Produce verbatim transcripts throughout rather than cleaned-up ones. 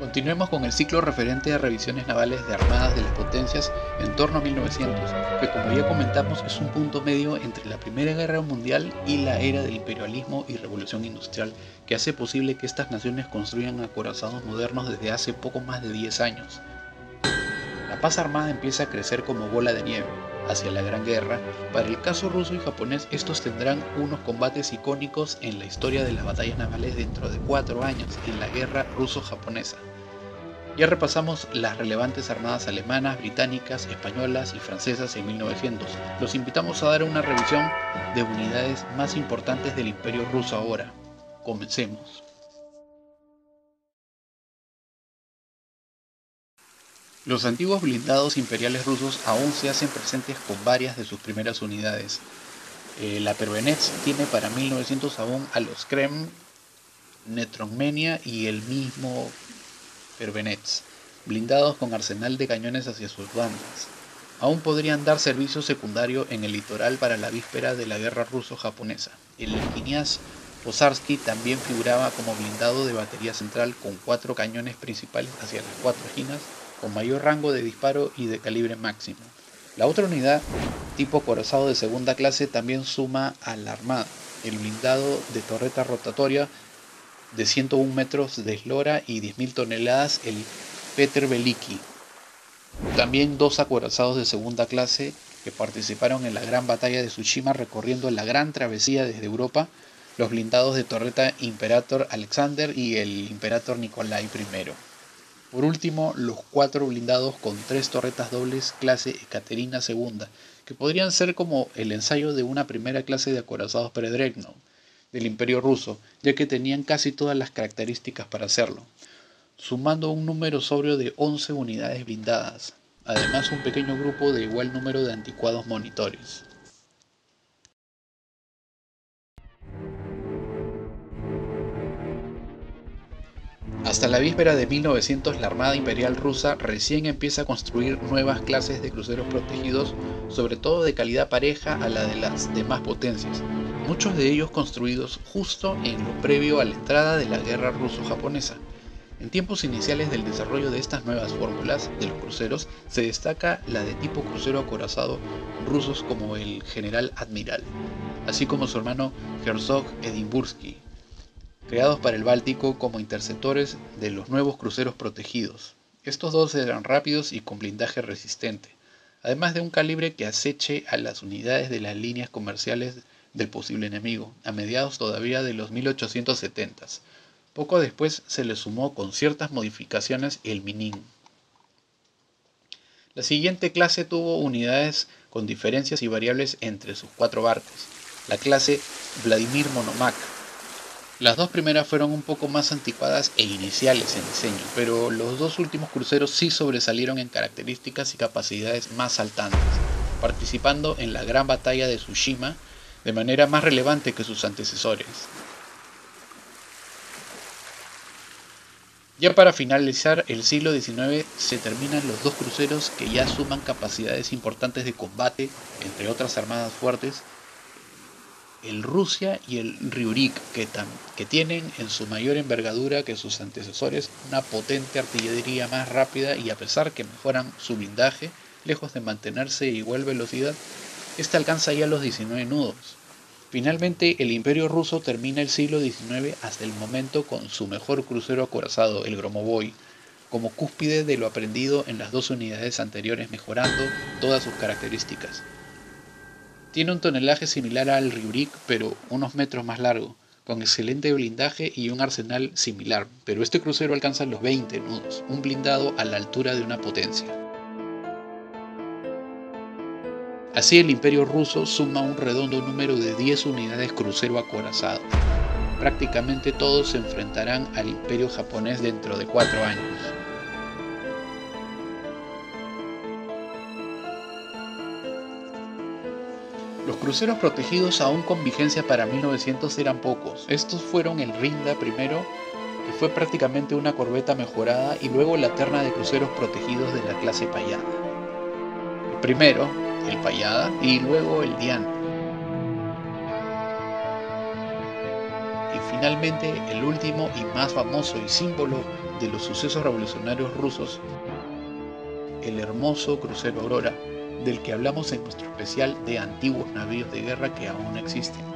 Continuemos con el ciclo referente a revisiones navales de armadas de las potencias en torno a mil novecientos, que como ya comentamos es un punto medio entre la Primera Guerra Mundial y la era del imperialismo y revolución industrial, que hace posible que estas naciones construyan acorazados modernos desde hace poco más de diez años. La paz armada empieza a crecer como bola de nieve hacia la Gran Guerra. Para el caso ruso y japonés, estos tendrán unos combates icónicos en la historia de las batallas navales dentro de cuatro años, en la Guerra Ruso-Japonesa. Ya repasamos las relevantes armadas alemanas, británicas, españolas y francesas en mil novecientos. Los invitamos a dar una revisión de unidades más importantes del Imperio Ruso ahora. Comencemos. Los antiguos blindados imperiales rusos aún se hacen presentes con varias de sus primeras unidades. Eh, la Pervenets tiene para mil novecientos aún a los Kreml, Netromenia y el mismo Pervenets, blindados con arsenal de cañones hacia sus bandas. Aún podrían dar servicio secundario en el litoral para la víspera de la guerra ruso-japonesa. El Kniaz Posarsky también figuraba como blindado de batería central con cuatro cañones principales hacia las cuatro esquinas, con mayor rango de disparo y de calibre máximo. La otra unidad, tipo acorazado de segunda clase, también suma a la armada, el blindado de torreta rotatoria de ciento uno metros de eslora y diez mil toneladas, el Petr Veliki. También dos acorazados de segunda clase que participaron en la gran batalla de Tsushima recorriendo la gran travesía desde Europa, los blindados de torreta Imperator Alexander y el Imperator Nikolai primero. Por último, los cuatro blindados con tres torretas dobles clase Ekaterina segunda, que podrían ser como el ensayo de una primera clase de acorazados Predreadnought del Imperio Ruso, ya que tenían casi todas las características para hacerlo, sumando un número sobrio de once unidades blindadas, además un pequeño grupo de igual número de anticuados monitores. Hasta la víspera de mil novecientos, la Armada Imperial Rusa recién empieza a construir nuevas clases de cruceros protegidos, sobre todo de calidad pareja a la de las demás potencias, muchos de ellos construidos justo en lo previo a la entrada de la guerra ruso-japonesa. En tiempos iniciales del desarrollo de estas nuevas fórmulas de los cruceros, se destaca la de tipo crucero acorazado rusos como el General Admiral, así como su hermano Herzog Edinburghsky, creados para el Báltico como interceptores de los nuevos cruceros protegidos. Estos dos eran rápidos y con blindaje resistente, además de un calibre que aceche a las unidades de las líneas comerciales del posible enemigo, a mediados todavía de los mil ochocientos setenta. Poco después se le sumó con ciertas modificaciones el Minin. La siguiente clase tuvo unidades con diferencias y variables entre sus cuatro barcos, la clase Vladimir Monomakh. Las dos primeras fueron un poco más anticuadas e iniciales en diseño, pero los dos últimos cruceros sí sobresalieron en características y capacidades más saltantes, participando en la gran batalla de Tsushima de manera más relevante que sus antecesores. Ya para finalizar el siglo diecinueve se terminan los dos cruceros que ya suman capacidades importantes de combate, entre otras armadas fuertes, el Rusia y el Ryurik, que, tam, que tienen en su mayor envergadura que sus antecesores una potente artillería más rápida y a pesar que mejoran su blindaje, lejos de mantenerse a igual velocidad, esta alcanza ya los diecinueve nudos. Finalmente, el Imperio Ruso termina el siglo diecinueve hasta el momento con su mejor crucero acorazado, el Gromovoy, como cúspide de lo aprendido en las dos unidades anteriores, mejorando todas sus características. Tiene un tonelaje similar al Ryurik, pero unos metros más largo, con excelente blindaje y un arsenal similar, pero este crucero alcanza los veinte nudos, un blindado a la altura de una potencia. Así el Imperio Ruso suma un redondo número de diez unidades crucero acorazado. Prácticamente todos se enfrentarán al Imperio Japonés dentro de cuatro años. Los cruceros protegidos aún con vigencia para mil novecientos eran pocos. Estos fueron el Rinda primero, que fue prácticamente una corbeta mejorada, y luego la terna de cruceros protegidos de la clase Payada. El primero, el Payada, y luego el Dian. Y finalmente, el último y más famoso y símbolo de los sucesos revolucionarios rusos, el hermoso crucero Aurora, del que hablamos en nuestro especial de antiguos navíos de guerra que aún existen.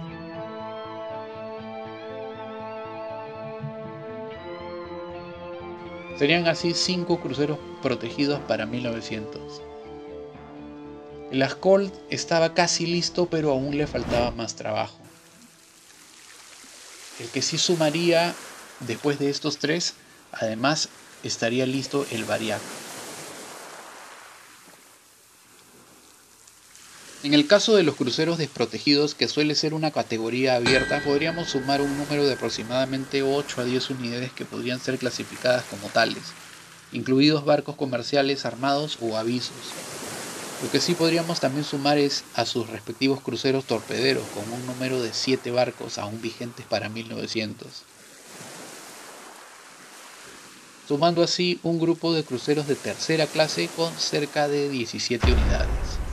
Serían así cinco cruceros protegidos para mil novecientos. El Ascol estaba casi listo, pero aún le faltaba más trabajo. El que sí sumaría después de estos tres, además estaría listo el Variag. En el caso de los cruceros desprotegidos, que suele ser una categoría abierta, podríamos sumar un número de aproximadamente ocho a diez unidades que podrían ser clasificadas como tales, incluidos barcos comerciales armados o avisos. Lo que sí podríamos también sumar es a sus respectivos cruceros torpederos, con un número de siete barcos aún vigentes para mil novecientos. Sumando así un grupo de cruceros de tercera clase con cerca de diecisiete unidades.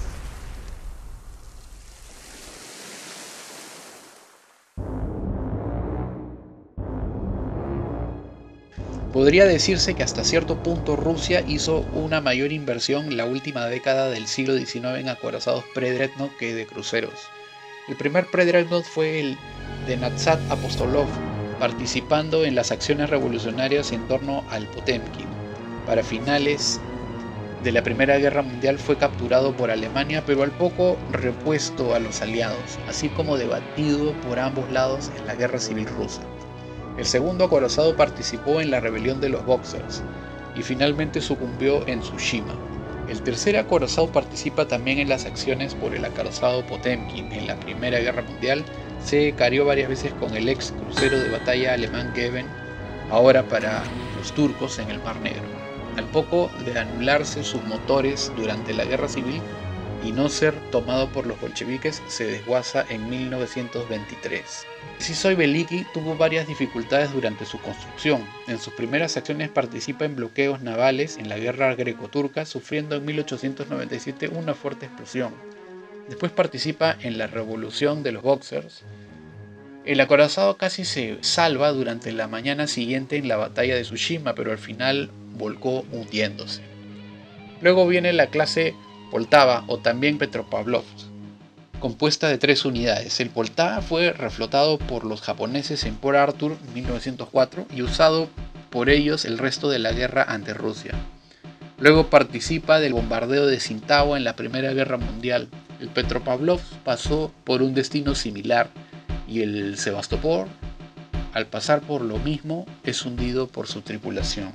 Podría decirse que hasta cierto punto Rusia hizo una mayor inversión la última década del siglo diecinueve en acorazados pre-dreadnought que de cruceros. El primer pre-dreadnought fue el de Nadsat Apostolov, participando en las acciones revolucionarias en torno al Potemkin. Para finales de la Primera Guerra Mundial fue capturado por Alemania, pero al poco repuesto a los aliados, así como debatido por ambos lados en la Guerra Civil Rusa. El segundo acorazado participó en la rebelión de los Boxers y finalmente sucumbió en Tsushima. El tercer acorazado participa también en las acciones por el acorazado Potemkin. En la Primera Guerra Mundial se carió varias veces con el ex crucero de batalla alemán Geben, ahora para los turcos en el Mar Negro. Al poco de anularse sus motores durante la Guerra Civil y no ser tomado por los bolcheviques, se desguaza en mil novecientos veintitrés. Sisoy Veliki tuvo varias dificultades durante su construcción. En sus primeras acciones participa en bloqueos navales en la guerra greco-turca, sufriendo en mil ochocientos noventa y siete una fuerte explosión. Después participa en la revolución de los Boxers. El acorazado casi se salva durante la mañana siguiente en la batalla de Tsushima, pero al final volcó hundiéndose. Luego viene la clase Poltava o también Petropavlovsk, compuesta de tres unidades. El Poltava fue reflotado por los japoneses en Port Arthur en mil novecientos cuatro y usado por ellos el resto de la guerra ante Rusia. Luego participa del bombardeo de Tsingtao en la Primera Guerra Mundial. El Petropavlovsk pasó por un destino similar y el Sebastopol, al pasar por lo mismo, es hundido por su tripulación.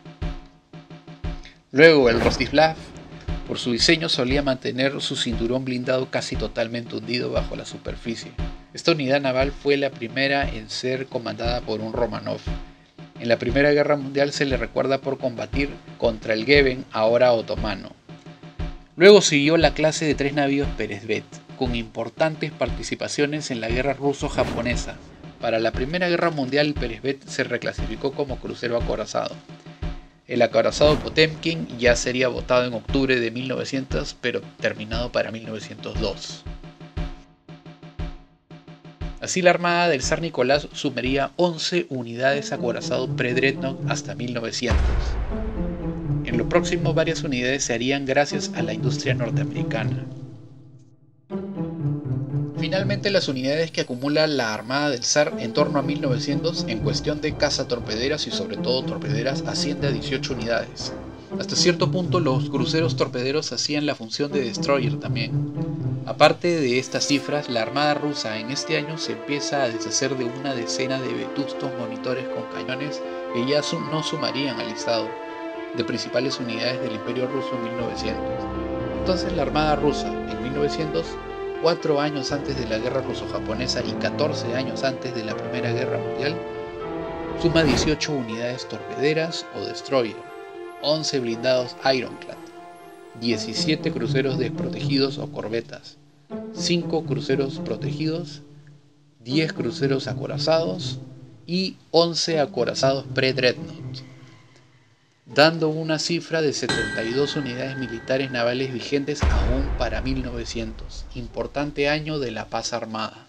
Luego el Rostislav, por su diseño, solía mantener su cinturón blindado casi totalmente hundido bajo la superficie. Esta unidad naval fue la primera en ser comandada por un Romanov. En la Primera Guerra Mundial se le recuerda por combatir contra el Geben, ahora otomano. Luego siguió la clase de tres navíos Peresvet, con importantes participaciones en la guerra ruso-japonesa. Para la Primera Guerra Mundial, el Peresvet se reclasificó como crucero acorazado. El acorazado Potemkin ya sería votado en octubre de mil novecientos, pero terminado para mil novecientos dos. Así la armada del zar Nicolás sumaría once unidades acorazado pre-dreadnought hasta mil novecientos. En lo próximo, varias unidades se harían gracias a la industria norteamericana. Finalmente, las unidades que acumula la armada del zar en torno a mil novecientos en cuestión de cazatorpederas y sobre todo torpederas asciende a dieciocho unidades. Hasta cierto punto los cruceros torpederos hacían la función de destroyer también. Aparte de estas cifras, la armada rusa en este año se empieza a deshacer de una decena de vetustos monitores con cañones que ya no sumarían al listado de principales unidades del Imperio Ruso en mil novecientos. Entonces la armada rusa en mil novecientos, cuatro años antes de la guerra ruso-japonesa y catorce años antes de la Primera Guerra Mundial, suma dieciocho unidades torpederas o destroyer, once blindados Ironclad, diecisiete cruceros desprotegidos o corbetas, cinco cruceros protegidos, diez cruceros acorazados y once acorazados pre-dreadnought, dando una cifra de setenta y dos unidades militares navales vigentes aún para mil novecientos, importante año de la paz armada.